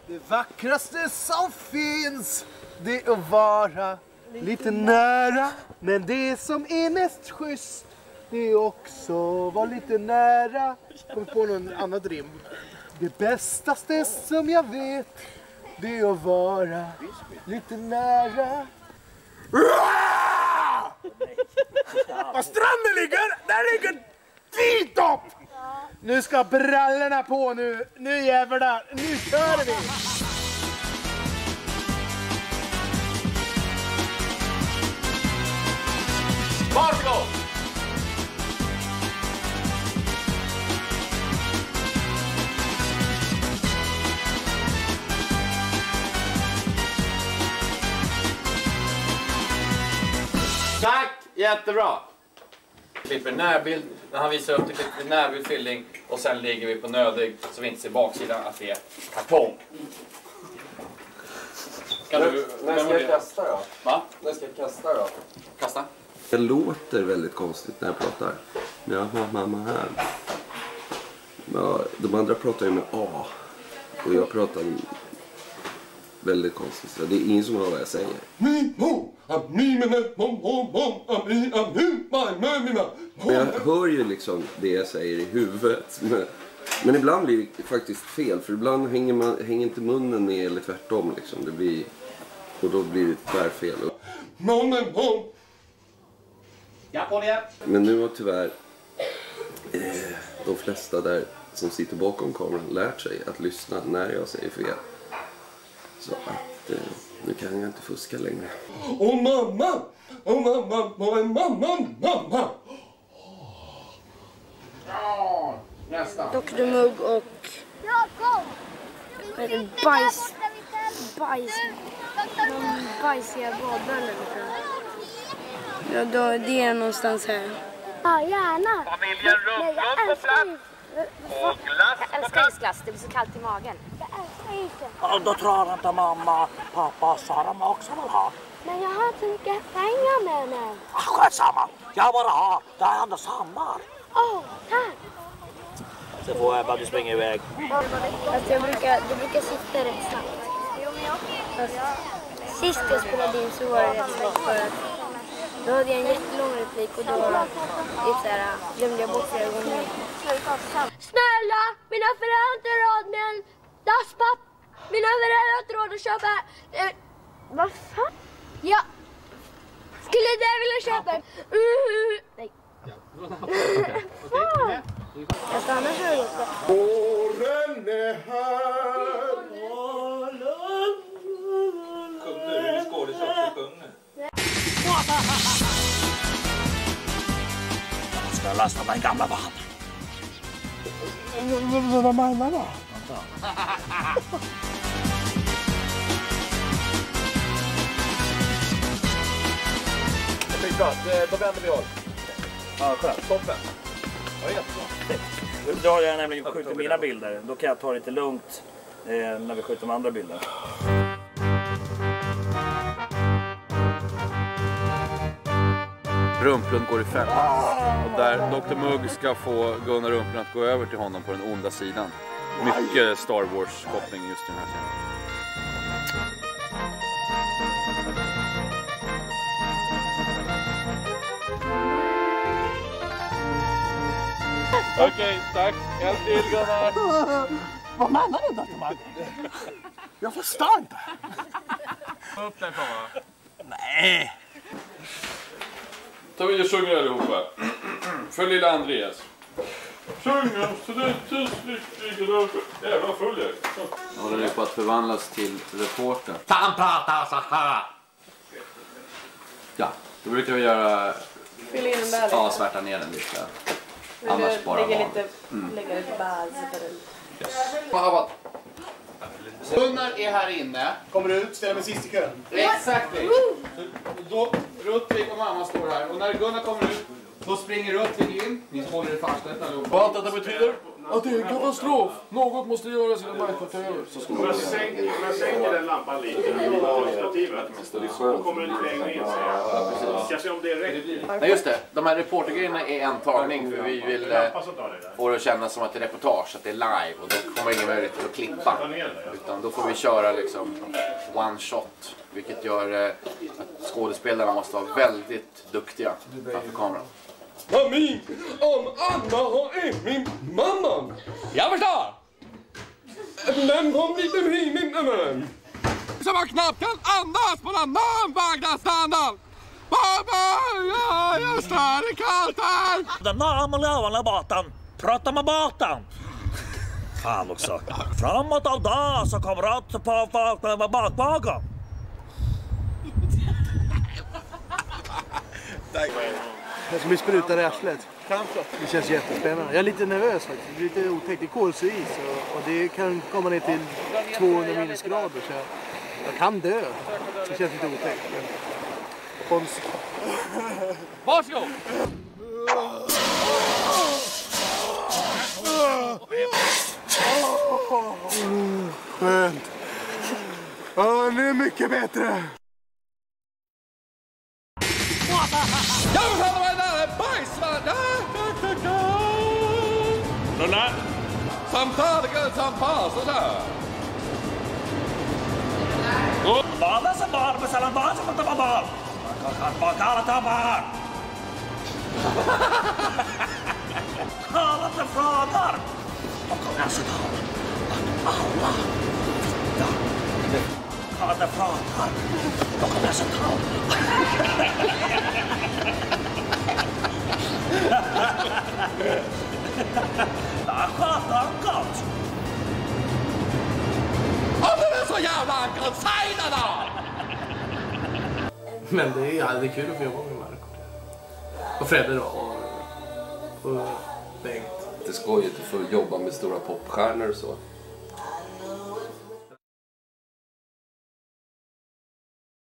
Det vackraste som finns, det är att vara lite nära. Men det som är mest schysst, det är också att vara lite nära. Kom på någon annat rim. Det bästaste som jag vet, det är att vara lite nära. Var stranden ligger, där ligger T-top! Nu ska brallorna på nu. Nu jävlar, nu kör vi! Varsågod! Tack! Jättebra! Klipper närbild, när han visar upp det klipper närbild, filling och sen ligger vi på nödig så vi inte ser baksidan att det är kartong. Kan du... När ska jag kasta då? Va? När ska jag kasta då? Kasta? Det låter väldigt konstigt när jag pratar. Ja, mamma här. Ja, de andra pratar ju med A. Och jag pratar väldigt konstigt. Så det är ingen som hör vad jag säger. Men jag hör ju liksom det jag säger i huvudet. Men ibland blir det faktiskt fel. För ibland hänger inte munnen med eller tvärtom. Liksom. Det blir, och då blir det tvärfel. Ja, på det! Men nu har tyvärr de flesta där som sitter bakom kameran lärt sig att lyssna när jag säger fel. Så att nu kan jag inte fuska längre. Åh mamma! Åh mamma! Mamma! Ja, nästa. Dr. Mugg och bajsiga badböller. Ja, då, det är någonstans här. Ja, gärna. Familjen Rumplund på plats. Och glass. Jag älskar isglass, det blir så kallt i magen. Jag älskar isen. Ja, då tror jag inte mamma, pappa och Sara också vill ha. Men jag har inte mycket pengar med mig. Skitsamma, jag bara har. Det är ändå sommar. Tack. Så får jag bara du springer iväg. Alltså det brukar sitta rätt snabbt. Sist jag spelade in så var det rätt snabbt för att då hade jag en jättelång replik och då glömde jag bort flera gånger. Snälla, mina föräldrar har inte råd med en dasspapp. Mina föräldrar har inte råd att köpa... vad fan? Ja. Skulle du vilja köpa en... Nej. Alltså annars har jag gjort det. Våren är här. Sjung nu, är det skådis också, sjung nu. Jag ska lasta mig gamla barn. Vad menar du? Skitbra, då vänder vi oss. Ja, skönt. Toppen. Ja, jättebra. Då har jag nämligen skjutit mina bilder. Då kan jag ta det lite lugnt när vi skjuter de andra bilderna. Rumplund går i fälla. Och där Dr. Mugg ska få Gunnar Rumplund att gå över till honom på den onda sidan. Mycket Star Wars-koppling just i den här scenen. Okej, tack. En till Gunnar. Vad menar du, Dr. Mugg? Jag förstår inte. Ta upp den kamera. Nej. Ta vid och sjunger allihopa. För lilla Andreas. Sjunga så det är tyst riktigt. Jävla full jag. Jag håller nu på att förvandlas till reporter. Han pratar så här. Ja, då brukar vi göra... Fyll in den där lite. Ja, svärta ner den lite. Men Annars bara lägga van. lägga lite bärs på den. Yes. Gunnar är här inne. Kommer ut, ställer mig sist i kön. Exakt. Då Ruttvik och mamma står här. Och när Gunnar kommer ut, då springer Ruttvik in. Ni håller er fast allihopa. Vad allt detta betyder? att det är en katastrof. Något måste göras innan marknaden tar över. Om jag sänker den lampan lite på stativet, då kommer den längre in. Ska se om det räcker. Nej just det, de här reportergrejerna är en tagning för vi vill få det att kännas som att det är reportage, att det är live och då kommer ingen möjlighet att klippa. Utan då får vi köra liksom one shot, vilket gör att skådespelarna måste vara väldigt duktiga framför kameran. Mami, om Anna har min mamma. Jag förstår! Den kom lite min mamma. Som man knappt kan andas på den namnvagnastandarden. Mamma, jag stör i kallt här. Den namnlövande båten. Prata med båten. Fan också. Framåt av dag så kommer rött på folk med bakbakom. Jag ska bli sprutad i arslet. Det känns jättespännande. Jag är lite nervös faktiskt. Det är lite otäckt. Det är kolsyris och det kan komma ner till 200 minusgrader. Så jag kan dö. Det känns lite otäckt. Men... Varsågod! Skönt. Nu är mycket bättre. Jag vill ha den där bajsvagn! Rulla! Samtalet som pass och så. Barnen som barn, men sällan barn som inte var barn. Man kan alla ta barn. Alla till frågar. Och kommer jag se till att alla tittar. Alla till frågar. Då kommer jag se till. Det är skönt enkelt. Om det är så jävla enkelt, säg det då! Men det är kul att få jobba med Marco. Och Fredde då. Och Bengt. Det är skojigt att få jobba med stora popstjärnor och så.